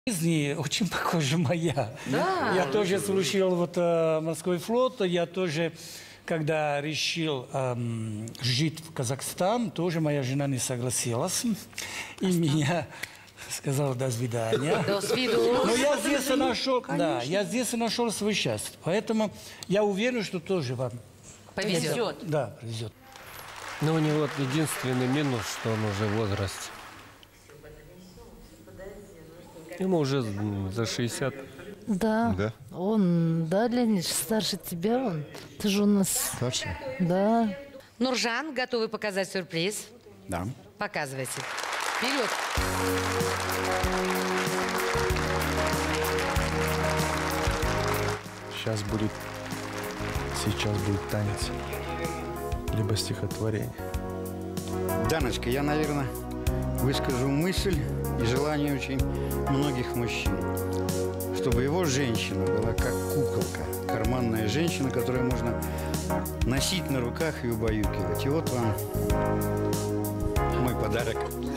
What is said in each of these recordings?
Жизни очень похожа моя. Да. Я тоже служил морской флот, я тоже, когда решил жить в Казахстан, тоже моя жена не согласилась. И меня сказала до свидания. До свидания. Но я здесь нашел, да, я здесь нашел свое счастье. Поэтому я уверен, что тоже вам Повезет. Да, повезет. Но у него единственный минус, что он уже в возрасте. Ему уже за 60. Да. Да? Он, да, Леонид, старше тебя он. Ты же у нас... Старше? Да. Нуржан, готовы показать сюрприз? Да. Показывайте. Вперед. Сейчас будет танец, либо стихотворение. Даночка, я, наверное, выскажу мысль и желание очень многих мужчин, чтобы его женщина была как куколка, карманная женщина, которую можно носить на руках и убаюкивать. И вот вам мой подарок.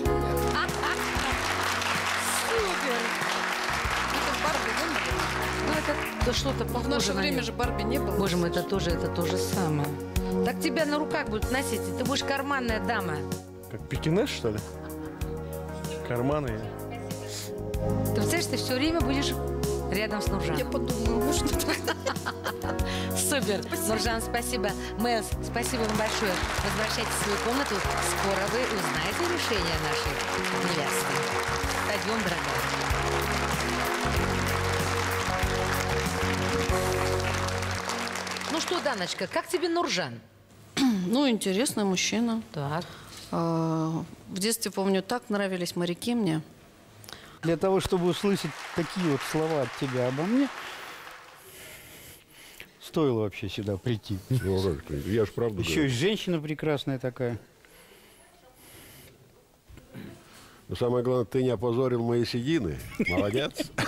Ну, это что-то похоже. В наше на время него. же Барби не было. Боже мой, это то же самое. Так тебя на руках будут носить, и ты будешь карманная дама. Как пекинес, что ли? Карманы. Ты представляешь, ты все время будешь рядом с Нуржан. Я подумала, может, это... Супер. Нуржан, спасибо. Мэлс, спасибо вам большое. Возвращайтесь в свою комнату. Скоро вы узнаете решение нашей невесты. Пойдем, дорогая. Ну что, Даночка, как тебе Нуржан? Ну, интересный мужчина. Так. В детстве, помню, так нравились моряки мне. Для того, чтобы услышать такие вот слова от тебя обо мне, стоило вообще сюда прийти. Ну, как, я ж правду Еще говорю. и женщина прекрасная такая. Но самое главное, ты не опозорил мои седины. Молодец.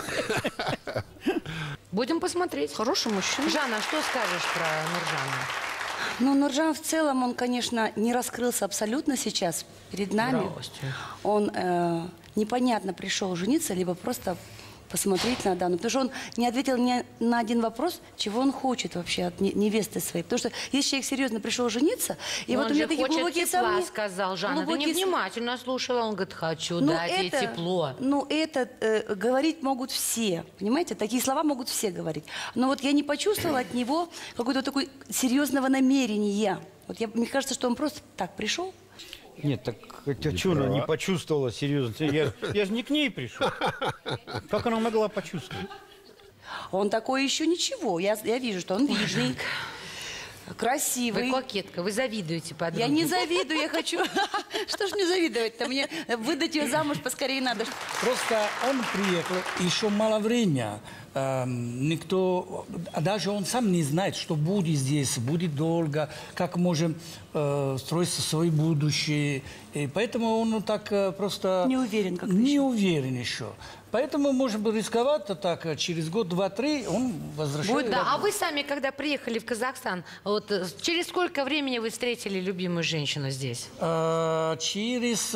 Будем посмотреть. Хороший мужчина. Жанна, что скажешь про Нуржана? Ну, Нуржан в целом, он, конечно, не раскрылся абсолютно сейчас перед нами. Здравствуйте. Он непонятно пришел жениться, либо просто посмотреть на Дану. Потому что он не ответил ни на один вопрос, чего он хочет вообще от невесты своей. Потому что если человек серьезно пришел жениться, и Но вот он у меня же такие хочет глубокие тепла, сомнения. сказал Жанна. Ты невнимательно слушала. Он говорит, хочу дать ей тепло. Ну, это говорить могут все, понимаете? Такие слова могут все говорить. Но вот я не почувствовала от него какого-то такой серьезного намерения. Вот мне кажется, что он просто так пришел. Нет, так а что она не почувствовала серьезно? Я же не к ней пришел. Как она могла почувствовать? Он такой еще ничего. Я вижу, что он видный, красивый. Вы кокетка, вы завидуете подруге. Я не завидую, я хочу... Что ж мне завидовать-то? Мне выдать ее замуж поскорее надо. Просто он приехал, еще мало времени. Никто, даже он сам не знает, что будет здесь, будет долго, как можем строить свое будущее. И поэтому он так просто... Не уверен как-то Не еще. уверен еще. Поэтому, может быть, рисковать так, через год, два, три он возвращается. Будет, да. А вы сами, когда приехали в Казахстан, вот через сколько времени вы встретили любимую женщину здесь? Через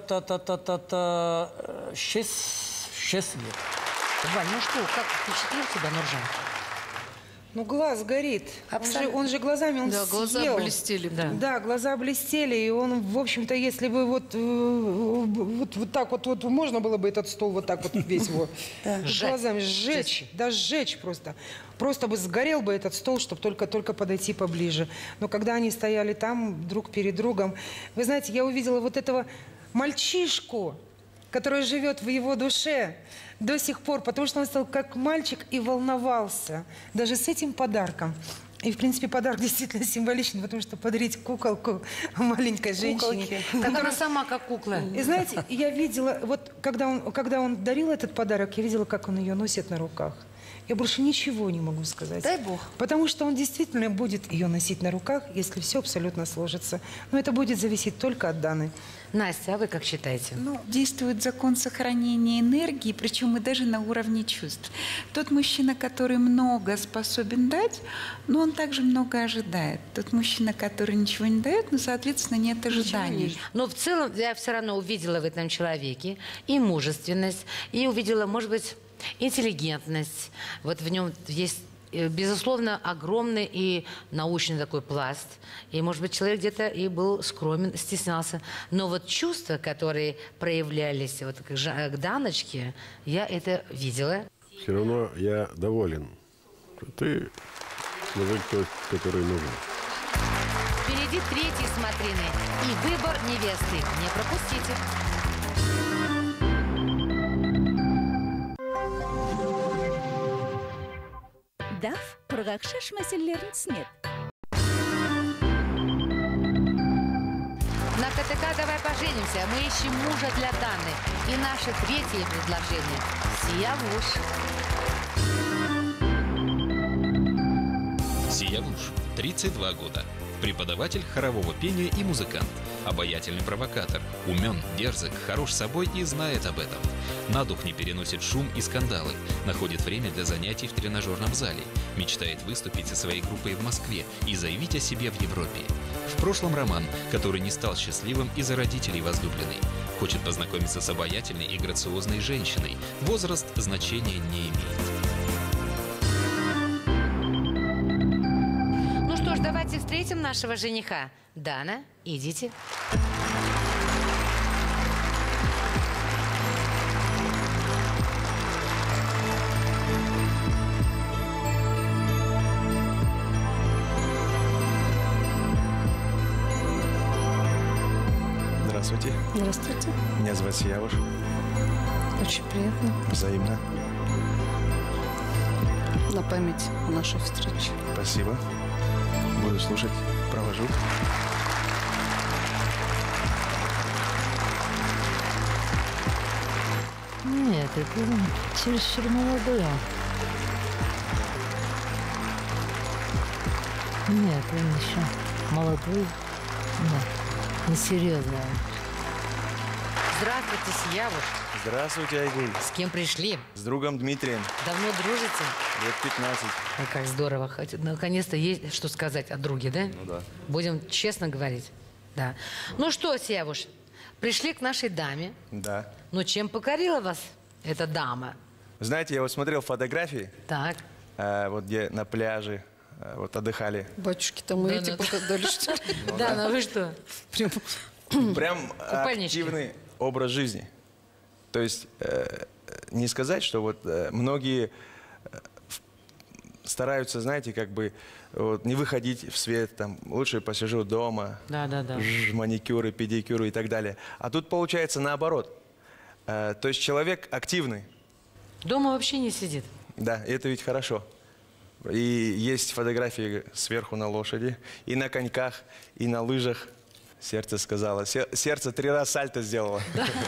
6 лет. Вань, ну что, как впечатлил тебя Нуржан? Ну, глаз горит. Он же глазами, он Да, глаза съел. блестели. Да. Да, глаза блестели, и он, в общем-то, если бы вот так вот можно было бы этот стол вот так вот весь его глазами сжечь, да сжечь просто. Просто бы сгорел бы этот стол, чтобы только подойти поближе. Но когда они стояли там друг перед другом, вы знаете, я увидела вот этого мальчишку, который живет в его душе до сих пор, потому что он стал как мальчик и волновался. Даже с этим подарком. И, в принципе, подарок действительно символичный, потому что подарить куколку маленькой женщине. Она сама как кукла. И знаете, я видела, вот когда он дарил этот подарок, я видела, как он ее носит на руках. Я больше ничего не могу сказать. Дай бог. Потому что он действительно будет ее носить на руках, если все абсолютно сложится. Но это будет зависеть только от Даны. Настя, а вы как считаете? Ну, действует закон сохранения энергии, причем и даже на уровне чувств. Тот мужчина, который много способен дать, но он также много ожидает. Тот мужчина, который ничего не дает, но, соответственно, нет ожиданий. Но в целом я все равно увидела в этом человеке и мужественность, и увидела, может быть, интеллигентность. Вот в нем есть, безусловно, огромный и научный такой пласт. И, может быть, человек где-то и был скромен, стеснялся. Но вот чувства, которые проявлялись вот к Даночке, я это видела. Все равно я доволен. Ты мужик тот, который нужен. Впереди третий смотрины и выбор невесты. Не пропустите. Дав құрғақшаш мәселелерін түсінеді. На КТК «Давай поженимся» мы ищем мужа для Даны. И наше третье предложение – Сиявуш. Сиявуш, 32 года. Преподаватель хорового пения и музыкант. Обаятельный провокатор. Умен, дерзок, хорош собой и знает об этом. На дух не переносит шум и скандалы. Находит время для занятий в тренажерном зале. Мечтает выступить со своей группой в Москве и заявить о себе в Европе. В прошлом роман, который не стал счастливым из-за родителей возлюбленной. Хочет познакомиться с обаятельной и грациозной женщиной. Возраст значения не имеет. Ну что ж, давайте встретим нашего жениха. Дана, идите. Здравствуйте. Здравствуйте. Меня зовут Сиявуш. Очень приятно. Взаимно. На память о нашей встрече. Спасибо. Буду слушать. Провожу. Нет, это чересчур молодой. Нет, он еще молодой. Нет, несерьезно. Здравствуйте, Сиявуш. Здравствуйте, Айгуль. С кем пришли? С другом Дмитрием. Давно дружите? Лет 15. Ой, как здорово. Наконец-то есть что сказать о друге, да? Ну да. Будем честно говорить. Да. Ну что, Сиявуш, пришли к нашей даме. Да. Ну чем покорила вас эта дама? Знаете, я вот смотрел фотографии, Так. вот где на пляже вот отдыхали. Батюшки, там мы эти показали, что ли? Да, ну вы что? Прям Купальнички. активный образ жизни. То есть не сказать, что вот многие стараются, знаете, как бы вот, не выходить в свет, там, лучше посижу дома, Да. маникюры, педикюры и так далее. А тут получается наоборот. То есть человек активный. Дома вообще не сидит. Да, и это ведь хорошо. И есть фотографии сверху на лошади, и на коньках, и на лыжах. Сердце сказала. Сердце 3 раза сальто сделало.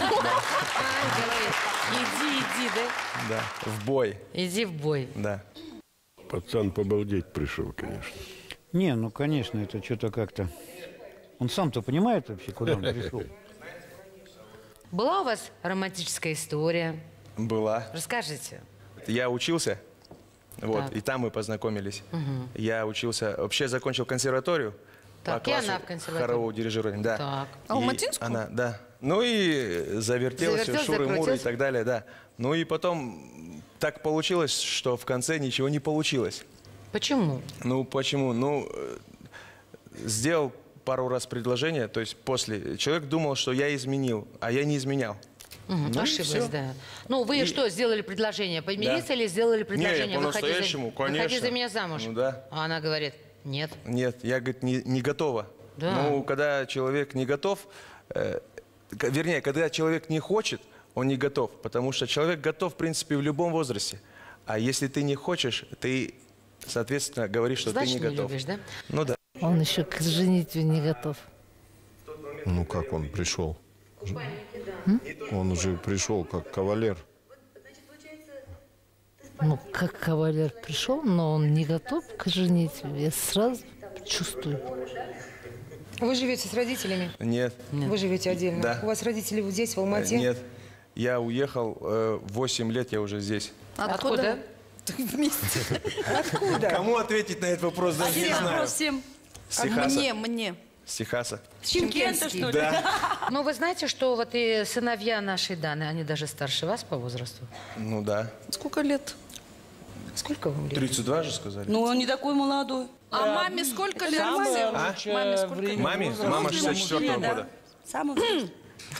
Иди, да? Да, в бой. Иди в бой. Да. Пацан побалдеть пришел, конечно. Не, ну, конечно, это что-то как-то... Он сам-то понимает вообще, куда он пришел? Была у вас романтическая история? Была. Расскажите. Я учился, вот, Так. и там мы познакомились. Мгм. Я учился, вообще закончил консерваторию. Так, по и классу она в консерватории. хорового дирижирования, да. Так. А И алматинскую? Она, да. Ну и завертелся, Завертелся, шуры-муры и закрутился. так далее, да. Ну и потом так получилось, что в конце ничего не получилось. Почему? Ну, почему? Ну, сделал пару раз предложение, то есть после. Человек думал, что я изменил, а я не изменял. Мгм, Ну и ошиблась, всё. да. Ну, вы И- что, сделали предложение? Помириться Да. или сделали Не, предложение? по-настоящему, Выходи конечно. за меня замуж. Ну да. А она говорит, нет. Нет, я, говорит, не готова. Да. Ну, когда человек не готов, вернее, когда человек не хочет, он не готов. Потому что человек готов, в принципе, в любом возрасте. А если ты не хочешь, ты, соответственно, говоришь, что Значит, ты не не готов. любишь, да? Ну да. Он еще к женитьбе не готов. Ну как он пришел? Он уже пришел как кавалер. Ну, как кавалер пришел, но он не готов к женитьбе. Я сразу чувствую. Вы живете с родителями? Нет. Вы живете отдельно? Да. У вас родители вот здесь, в Алмате? Нет. Я уехал, 8 лет я уже здесь. Откуда? Вместе. Откуда? Кому ответить на этот вопрос, даже не знаю. Всем. С Техаса. Мне. С Техаса. Чимкента, что ли? Да. Ну, вы знаете, что вот и сыновья нашей Даны, они даже старше вас по возрасту? Ну да. Сколько лет? Сколько вам лет? 32 же сказали. Ну, он не такой молодой. А маме сколько лет? А? Маме сколько лет? Маме? Мама 64-го года. Самый.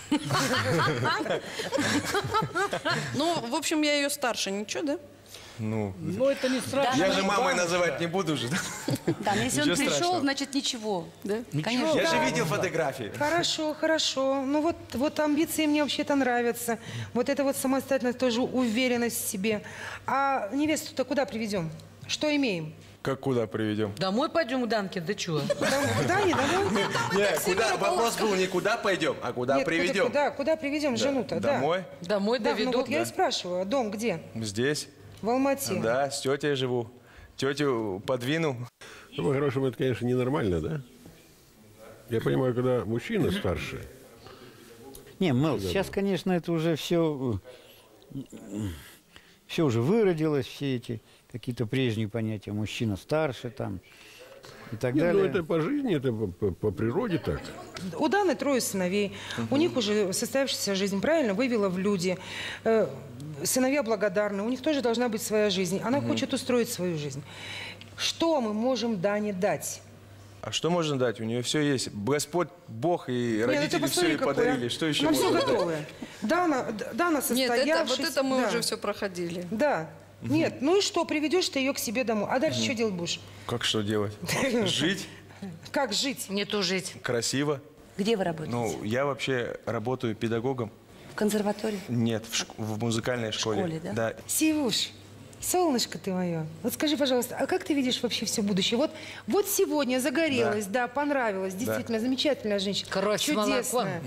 Ну, в общем, я ее старше. Ничего, да? Ну, это не страшно. я же мамой называть не буду же. Да, но если он Ничего пришел, страшного. значит ничего. Да? Я же видел фотографии. Хорошо, хорошо. Ну вот амбиции мне вообще-то нравятся. Вот это вот самостоятельность, тоже уверенность в себе. А невесту-то куда приведем? Что имеем? Как куда приведем? Домой пойдем к Данке, да чего? Да, не домой? Нет, куда? Вопрос был не куда пойдем, а куда Нет, приведем. Куда приведем жену-то? Да. Домой? Домой Да, ну доведу. вот я и спрашиваю, а дом где? Здесь. В Алмате. Да, с тетей живу. Тетю подвину. Ну, по-хорошему, это, конечно, ненормально, да? Я понимаю, когда мужчина старше. Не, Мел, сейчас, конечно, это уже все уже выродилось, все эти какие-то прежние понятия. Мужчина старше там и так Нет, далее. ну это по жизни, это по природе так. У Даны 3 сыновей. У них уже состоявшаяся жизнь, правильно, вывела в люди. Сыновья благодарны, у них тоже должна быть своя жизнь. Она хочет устроить свою жизнь. Что мы можем Дане дать? А что можно дать? У нее все есть. Господь, Бог и Нет, родители это все ей какое. подарили. Что еще Нам все можно дать? готовое. Дана Нет, состоявшись. вот это мы да. уже все проходили. Да. Нет, ну и что, приведешь ты ее к себе домой. А дальше что делать будешь? Как что делать? Жить Как жить? Не тужить. красиво. Где вы работаете? Ну, я вообще работаю педагогом. В консерватории? Нет, в музыкальной школе. В школе, да? Сивуш, солнышко ты мое, вот скажи, пожалуйста, а как ты видишь вообще все будущее? Вот сегодня загорелась, да, понравилась, действительно, замечательная женщина. Кровь с молоком. Чудесная.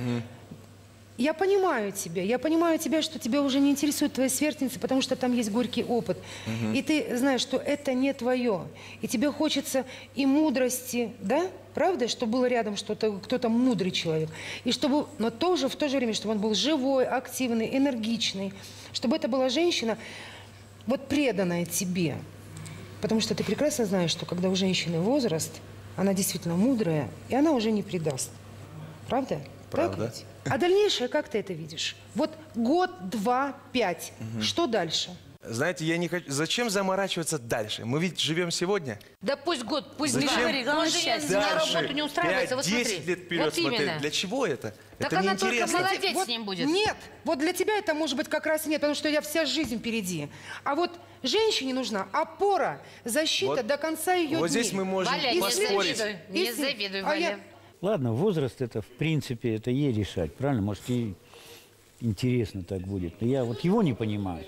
Я понимаю тебя, что тебя уже не интересует твоя сверстница, потому что там есть горький опыт. И ты знаешь, что это не твое. И тебе хочется и мудрости, да? Правда? Чтобы было рядом кто-то мудрый человек. И чтобы, но тоже в то же время, чтобы он был живой, активный, энергичный. Чтобы это была женщина, вот преданная тебе. Потому что ты прекрасно знаешь, что когда у женщины возраст, она действительно мудрая, и она уже не предаст. Правда? Правда. Так ведь? А дальнейшее, как ты это видишь? Вот год, 2, 5. Что дальше? Знаете, я не хочу... Зачем заморачиваться дальше? Мы ведь живем сегодня. Да пусть год, пусть Зачем? два. Он же на работу не устраивается. Вот 5-10 смотри. лет вперед Вот смотреть. именно. Для чего это? Так это она только неинтересно. молодец Вот с ним будет. Нет, вот для тебя это может быть как раз нет, потому что у тебя вся жизнь впереди. А вот женщине нужна опора, защита Вот- до конца ее Вот дней. здесь мы можем Валя, не поспорить. завидуй, не Если- завидуй, а я- Валя. Ладно, возраст это, в принципе, это ей решать, правильно? Может, ей интересно так будет. Но я вот его не понимаю.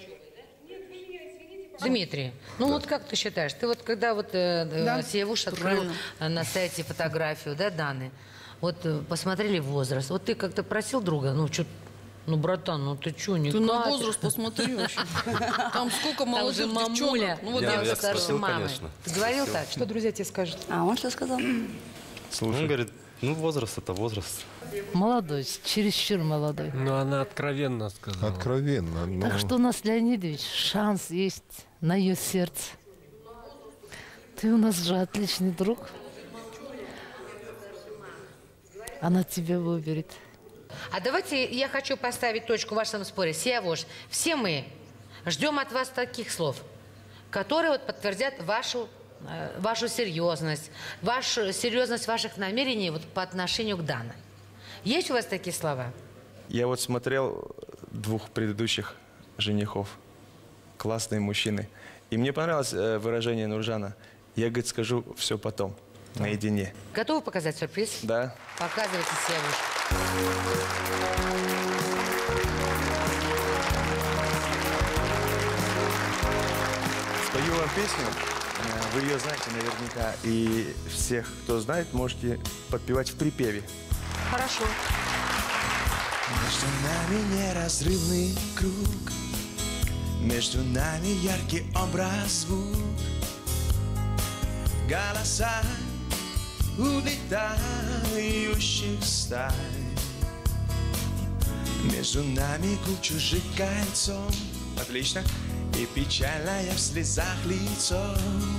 Дмитрий, ну вот как ты считаешь, ты вот когда вот Севуш открыл Правильно. на сайте фотографию, да, Даны, вот посмотрели возраст, вот ты как-то просил друга, ну, братан, ну ты что, не Ты на катишь? возраст посмотри вообще. Там сколько Там же молодых мамуля, девчонок. Ну, вот Я я спросил, старше мамы. конечно. Ты говорил так? Что друзья тебе скажут? А он что сказал? Он говорит, ну возраст это возраст. Молодой, чересчур молодой. Ну, она откровенно сказала. Откровенно. но- Так что у нас, Леонидович, шанс есть на ее сердце. Ты у нас же отличный друг. Она тебя выберет. А давайте я хочу поставить точку в вашем споре. Севуш, все мы ждем от вас таких слов, которые вот подтвердят вашу серьезность, серьезность ваших намерений вот по отношению к Дане. Есть у вас такие слова? Я вот смотрел 2 предыдущих женихов. Классные мужчины. И мне понравилось выражение Нуржана. Я, говорит, скажу все потом, наедине. Готовы показать сюрприз? Да. Показывайте, Севуш. Спою вам песню. Вы ее знаете наверняка. И всех, кто знает, можете подпевать в припеве. Хорошо. Между нами неразрывный круг. Между нами яркий образ, звук, голоса улетающих стай. Между нами гул чужих кольцом. Отлично. И печальное в слезах лицо.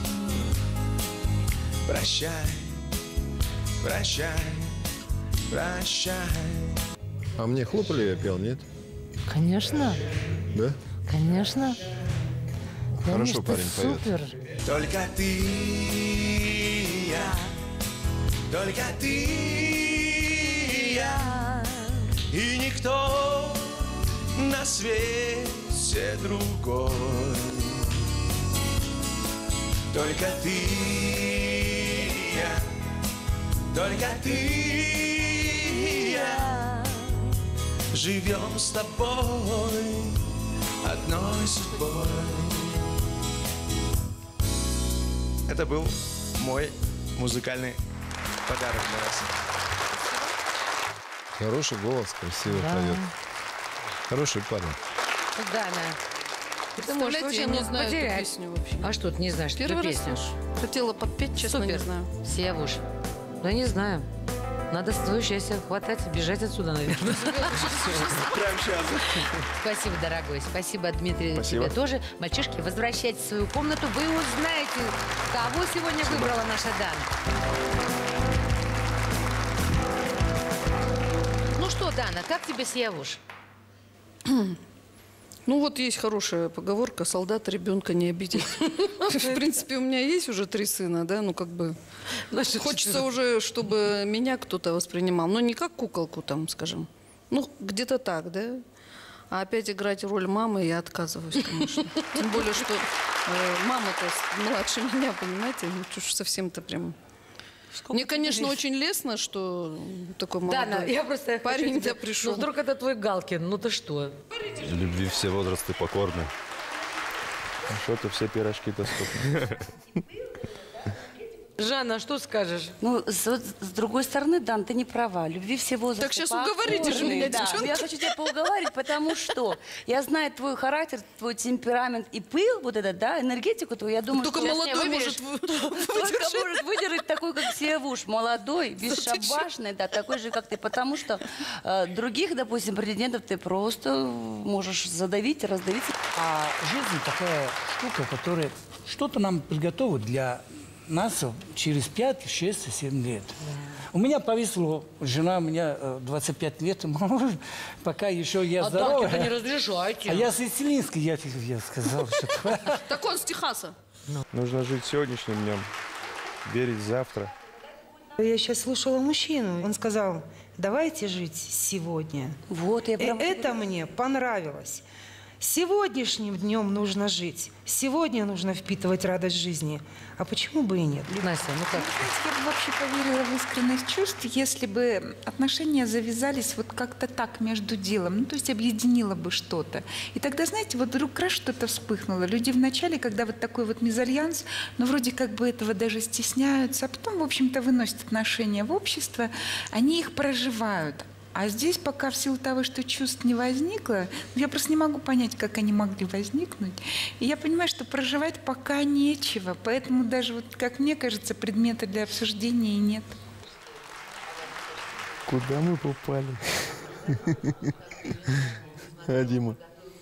Прощай, прощай, прощай. А мне хлопали, я пел, нет? Конечно. Да? Конечно. Хорошо парень поет. Супер. Только ты и я, только ты и я, и никто на свете другой. Только ты и я, только ты и я, живем с тобой одной судьбой. Это был мой музыкальный подарок для вас. Хороший голос, красиво поет. Хороший парень. Дана, ты можешь очень много потерять. Песню вообще. А что ты не знаешь, Первый эту раз песню? слышу. Хотела подпеть, честно, Супер. не знаю. Севуш. Да не знаю. Надо свое счастье хватать и бежать отсюда, наверное. Прямо сейчас. Спасибо, дорогой. Спасибо, Дмитрий, Спасибо. тебе тоже. Мальчишки, возвращайтесь в свою комнату. Вы узнаете, кого сегодня выбрала наша Дана. Ну что, Дана, как тебе Севуш? Ну вот есть хорошая поговорка: солдат ребенка не обидит. В принципе, у меня есть уже 3 сына, да, ну как бы хочется уже, чтобы меня кто-то воспринимал. Но не как куколку там, скажем. Ну, где-то так, да. А опять играть роль мамы я отказываюсь, конечно. Тем более, что мама-то младше меня, понимаете? Ну, уж совсем-то прям... Мне, конечно, очень лестно, что такой молодой Дана, я просто парень тебя пришел. Ну, вдруг это твой Галкин, ну ты что? Любви все возрасты покорны. А что ты все пирожки доступны? Жанна, что скажешь? Ну, с другой стороны, Дан, ты не права. Любви все возрасты Так сейчас уговорите же меня, да. девчонки. Я хочу тебя поуговорить, потому что я знаю твой характер, твой темперамент и пыл, вот этот, да, энергетику твою, я думаю, Только что молодой может только может выдержать такой, как Севуш, молодой, бесшабашный, да, такой же, как ты, потому что других, допустим, претендентов ты просто можешь задавить, раздавить. А жизнь такая штука, которая что-то нам приготовит для нас через 5, 6, 7 лет. У меня повезло. Жена у меня 25 лет, пока еще я здоровая. А так это не разрешайте. А я с Исилинска, я сказал, что... Так он с Техаса. Нужно жить сегодняшним днем, верить в завтра. Я сейчас слушала мужчину. Он сказал: давайте жить сегодня. Вот, я прям... Это мне понравилось. Сегодняшним днем нужно жить. Сегодня нужно впитывать радость жизни. А почему бы и нет? Настя, ну как? Я бы вообще поверила в искренность чувств, если бы отношения завязались вот как-то так между делом, ну то есть объединило бы что-то. И тогда, знаете, вот вдруг раз что-то вспыхнуло. Люди вначале, когда вот такой вот мезальянс, ну вроде как бы этого даже стесняются, а потом, в общем-то, выносят отношения в общество, они их проживают. А здесь пока в силу того, что чувств не возникло, я просто не могу понять, как они могли возникнуть. И я понимаю, что проживать пока нечего, поэтому даже, вот, как мне кажется, предмета для обсуждения и нет. Куда мы попали? А, Дима?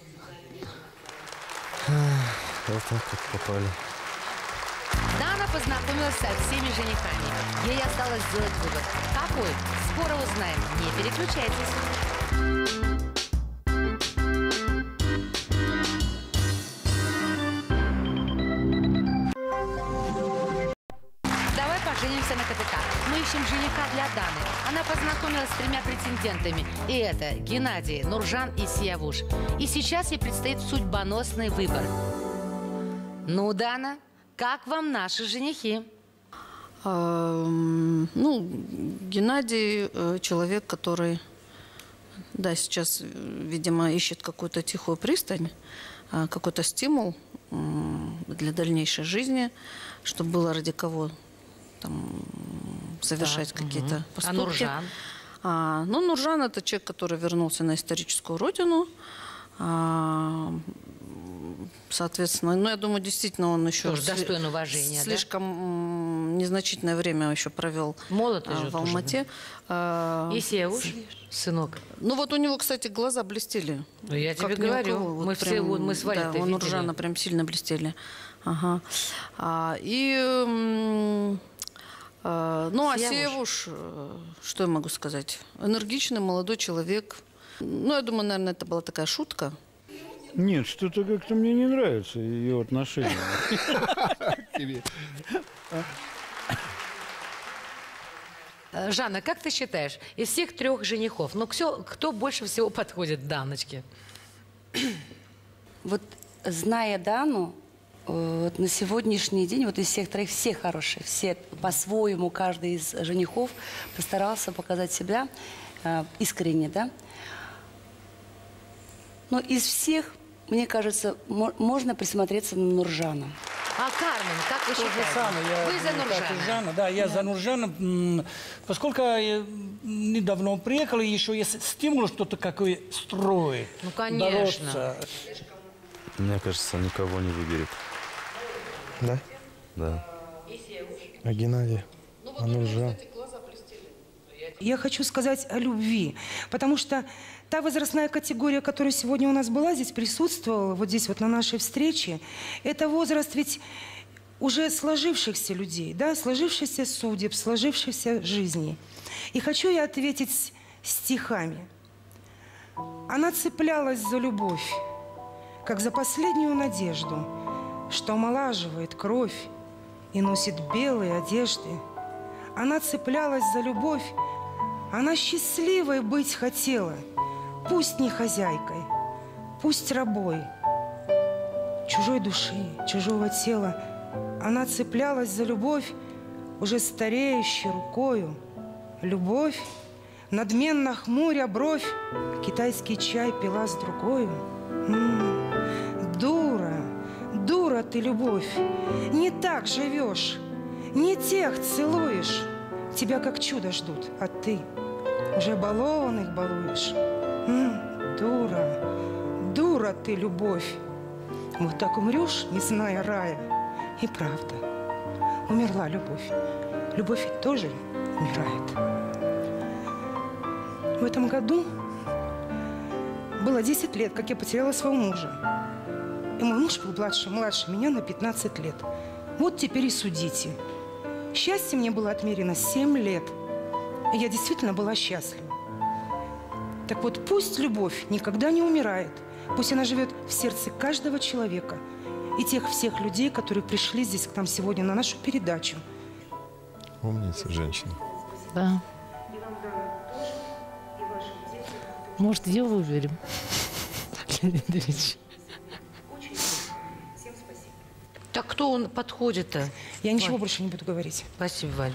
Вот так вот попали. Дана познакомилась со всеми женихами. Ей осталось сделать выбор. Какой? Скоро узнаем. Не переключайтесь. Давай поженимся на КТК. Мы ищем жениха для Даны. Она познакомилась с 3 претендентами. И это Геннадий, Нуржан и Севуш. И сейчас ей предстоит судьбоносный выбор. Ну, Дана, как вам наши женихи? Ну, Геннадий человек, который, да, сейчас, видимо, ищет какую-то тихую пристань, какой-то стимул для дальнейшей жизни, чтобы было ради кого там совершать какие-то поступки. А Нуржан? Ну, Нуржан – это человек, который вернулся на историческую родину, Соответственно, ну, я думаю, действительно, он еще тоже достоин уважения, слишком незначительное время еще провел в Алмате. И Севуш, сынок. Ну, вот у него, кстати, глаза блестели. Ну, я тебе говорю, вот мы все, мы с Валей-то у видели. Нуржана прям сильно блестели. Ага. Ну, а Севуш, что я могу сказать? Энергичный молодой человек. Ну, я думаю, наверное, это была такая шутка. Нет, что-то как-то мне не нравится ее отношение к тебе. Жанна, как ты считаешь, из всех 3 женихов, ну, кто больше всего подходит Даночке? Вот, зная Дану, вот на сегодняшний день, вот из всех 3, все хорошие, все по-своему, каждый из женихов постарался показать себя искренне, да. Но из всех, мне кажется, можно присмотреться на Нуржана. А Кармен, как вы считаете? Вы за Нуржана? Да, я за Нуржана. Поскольку я недавно приехал, и еще есть стимул что-то какое строить. Ну, конечно. Бороться. Мне кажется, никого не выберет. Да? Да. А Геннадий? А Нуржан? Я хочу сказать о любви, потому что та возрастная категория, которая сегодня у нас была, здесь присутствовала, вот здесь вот на нашей встрече, это возраст ведь уже сложившихся людей, да, сложившихся судеб, сложившихся жизней. И хочу я ответить стихами. Она цеплялась за любовь, как за последнюю надежду, что омолаживает кровь и носит белые одежды. Она цеплялась за любовь, она счастливой быть хотела, пусть не хозяйкой, пусть рабой, чужой души, чужого тела. Она цеплялась за любовь, уже стареющей рукою. Любовь, надменно хмуря бровь, китайский чай пила с другою. Дура, дура ты, любовь, не так живешь, не тех целуешь. Тебя как чудо ждут, а ты уже балованных балуешь. Дура, дура ты, любовь. Вот так умрешь, не зная рая. И правда, умерла любовь. Любовь ведь тоже умирает. В этом году было 10 лет, как я потеряла своего мужа. И мой муж был младше меня на 15 лет. Вот теперь и судите. Счастье мне было отмерено 7 лет. И я действительно была счастлива. Так вот, пусть любовь никогда не умирает. Пусть она живет в сердце каждого человека. И тех всех людей, которые пришли здесь к нам сегодня на нашу передачу. Умница, женщина. Да. Может, ее выберем? Леонид Ильич. Так кто он подходит-то? Я ничего больше не буду говорить. Спасибо, Валь.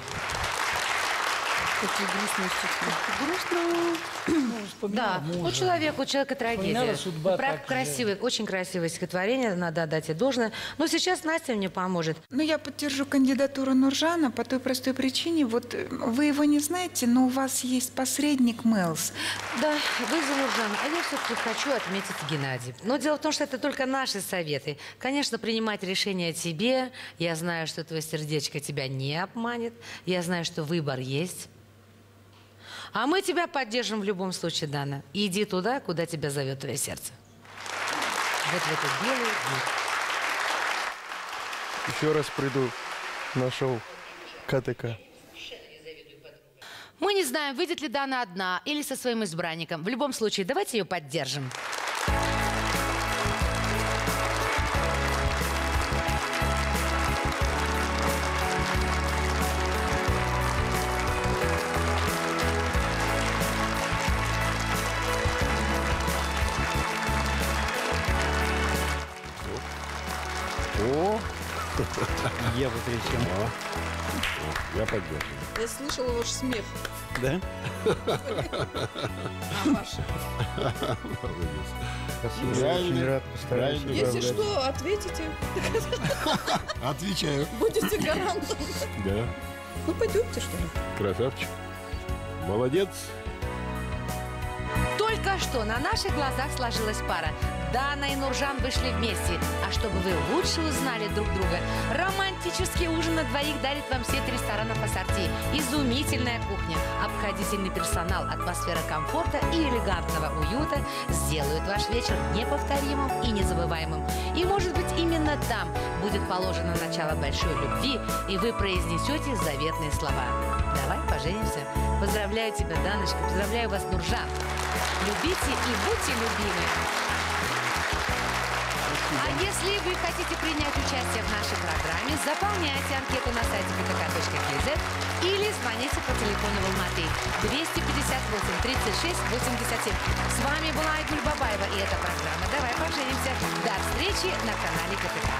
Какие грустные стихи. Грустно. Да, у человека трагедия. Судьба, правда, красивое, очень красивое стихотворение, надо отдать ей должное. Но сейчас Настя мне поможет. Ну, я поддержу кандидатуру Нуржана по той простой причине. Вот вы его не знаете, но у вас есть посредник Мэлс. Да, вы за Нуржана. А я все-таки хочу отметить Геннадия. Но дело в том, что это только наши советы. Конечно, принимать решение тебе. Я знаю, что твое сердечко тебя не обманет. Я знаю, что выбор есть. А мы тебя поддержим в любом случае, Дана. Иди туда, куда тебя зовет твое сердце. Вот в этот белый день. Еще раз приду на шоу КТК. Мы не знаем, выйдет ли Дана одна или со своим избранником. В любом случае, давайте ее поддержим. О! Я потрясен. Я поддерживаю. Я слышала ваш смех. Да? А ваш? Молодец. Спасибо, я очень рад постараюсь. Если что, ответите. Отвечаю. Будете гарантом. Да. Ну, пойдемте, что ли. Красавчик. Молодец. Кто Только что на наших глазах сложилась пара. Дана и Нуржан вышли вместе. А чтобы вы лучше узнали друг друга, романтический ужин на двоих дарит вам сеть ресторанов ассорти. Изумительная кухня, обходительный персонал, атмосфера комфорта и элегантного уюта сделают ваш вечер неповторимым и незабываемым. И, может быть, именно там будет положено начало большой любви, и вы произнесете заветные слова. Давай поженимся. Поздравляю тебя, Даночка, поздравляю вас, Нуржан. Любите и будьте любимы. А если вы хотите принять участие в нашей программе, заполняйте анкету на сайте ktk.kz или звоните по телефону в Алматы 258 36 87. С вами была Айгуль Бабаева и эта программа «Давай поженимся». До встречи на канале КТК.